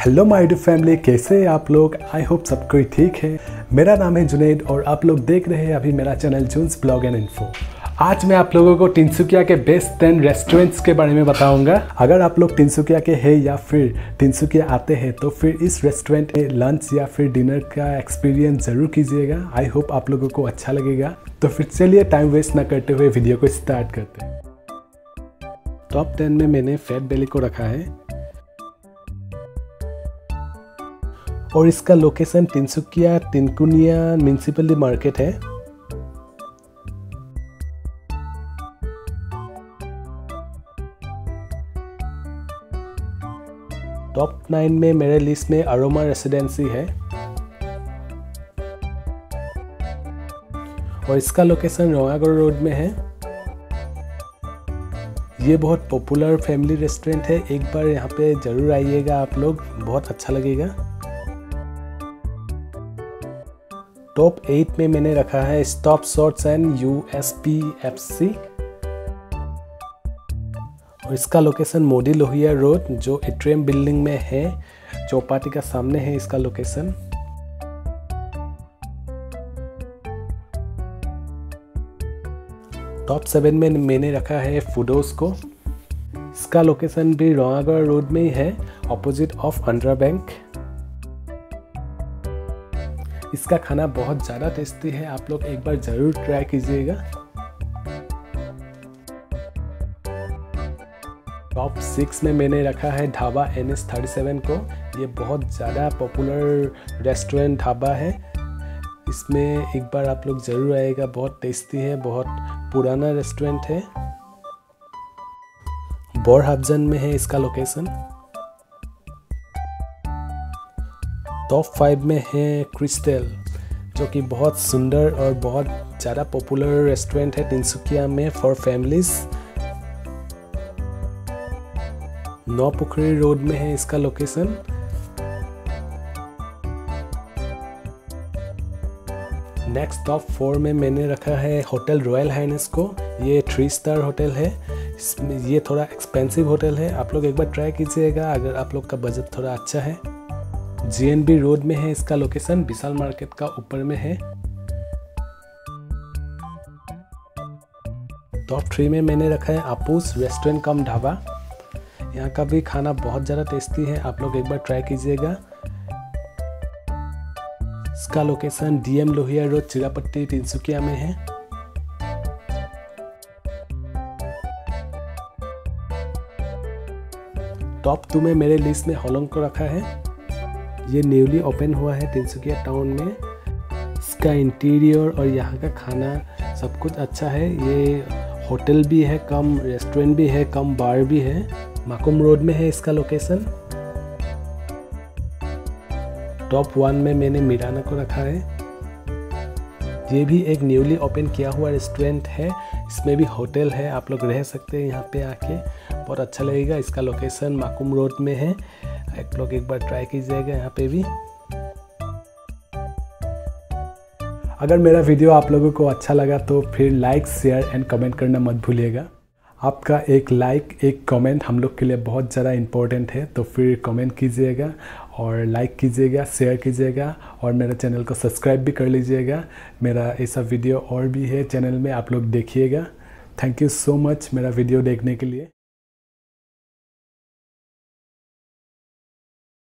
Hello my dear family, कैसे हैं आप लोग। आई होप सब कोई ठीक है। मेरा नाम है जुनैद और आप लोग देख रहे हैं अभी मेरा चैनल जून्स ब्लॉग एंड इन्फो। आज मैं आप लोगों को तिनसुकिया के बेस्ट 10 रेस्टोरेंट्स के बारे में बताऊंगा। अगर आप लोग तिनसुकिया के हैं या फिर तिनसुकिया आते हैं तो फिर इस रेस्टोरेंट में लंच या फिर डिनर का एक्सपीरियंस ज़रूर कीजिएगा। आई होप आप लोगों को अच्छा लगेगा। तो फिर चलिए टाइम वेस्ट ना करते हुए वीडियो को स्टार्ट करते हैं। टॉप 10 में मैंने फैट बेली को रखा है और इसका location Tinsukia Tinkunia municipal market है। टॉप 9 में मेरे लिस्ट में अरोमा रेसिडेंसी है और इसका लोकेशन रोंगागड़ रोड में है। ये बहुत पॉपुलर फैमिली रेस्टोरेंट है, एक बार यहाँ पे ज़रूर आइएगा आप लोग, बहुत अच्छा लगेगा। टॉप 8 में मैंने रखा है स्टॉप शॉट्स एंड USPFC और इसका लोकेशन मोदी लोहिया रोड जो एट्रियम बिल्डिंग में है, चौपाटी का सामने है इसका लोकेशन। टॉप 7 में मैंने रखा है फूडोस को। इसका लोकेशन भी रोंगागड़ रोड में ही है, ऑपोजिट ऑफ आंध्रा बैंक। इसका खाना बहुत ज़्यादा टेस्टी है, आप लोग एक बार ज़रूर ट्राई कीजिएगा। टॉप 6 में मैंने रखा है ढाबा NS37 को। ये बहुत ज़्यादा पॉपुलर रेस्टोरेंट ढाबा है, इसमें एक बार आप लोग ज़रूर आइएगा, बहुत टेस्टी है, बहुत पुराना रेस्टोरेंट है। बोरहाबजन में है इसका लोकेशन। टॉप 5 में है क्रिस्टल जो कि बहुत सुंदर और बहुत ज़्यादा पॉपुलर रेस्टोरेंट है तिनसुकिया में फॉर फैमिलीज। नौपुखरी रोड में है इसका लोकेशन। नेक्स्ट टॉप 4 में मैंने रखा है होटल रॉयल हाइनेस को। ये 3 स्टार होटल है, इसमें ये थोड़ा एक्सपेंसिव होटल है, आप लोग एक बार ट्राई कीजिएगा अगर आप लोग का बजट थोड़ा अच्छा है। GNB रोड में है इसका लोकेशन, विशाल मार्केट का ऊपर में है। टॉप 3 में मैंने रखा है अपूस रेस्टोरेंट कम ढाबा। यहाँ का भी खाना बहुत ज़्यादा टेस्टी है, आप लोग एक बार ट्राई कीजिएगा। इसका location DM Lohia road Chirapatty Tinsukia में है। टॉप 2 में मेरे लिस्ट में होलोंग को रखा है। ये न्यूली ओपन हुआ है तिनसुकिया टाउन में। इसका इंटीरियर और यहाँ का खाना सब कुछ अच्छा है। ये होटल भी है कम, रेस्टोरेंट भी है कम, बार भी है। माकुम रोड में है इसका लोकेशन। टॉप 1 में मैंने मिराना को रखा है। ये भी एक न्यूली ओपन किया हुआ रेस्टोरेंट है, इसमें भी होटल है, आप लोग रह सकते हैं यहाँ पे आके, बहुत अच्छा लगेगा। इसका लोकेशन माकुम रोड में है, आप लोग एक बार ट्राई कीजिएगा यहाँ पे भी। अगर मेरा वीडियो आप लोगों को अच्छा लगा तो फिर लाइक शेयर एंड कमेंट करना मत भूलिएगा। आपका एक लाइक एक कमेंट हम लोग के लिए बहुत ज़्यादा इम्पोर्टेंट है, तो फिर कमेंट कीजिएगा और लाइक कीजिएगा, शेयर कीजिएगा और मेरा चैनल को सब्सक्राइब भी कर लीजिएगा। मेरा ऐसा वीडियो और भी है चैनल में, आप लोग देखिएगा। थैंक यू सो मच मेरा वीडियो देखने के लिए।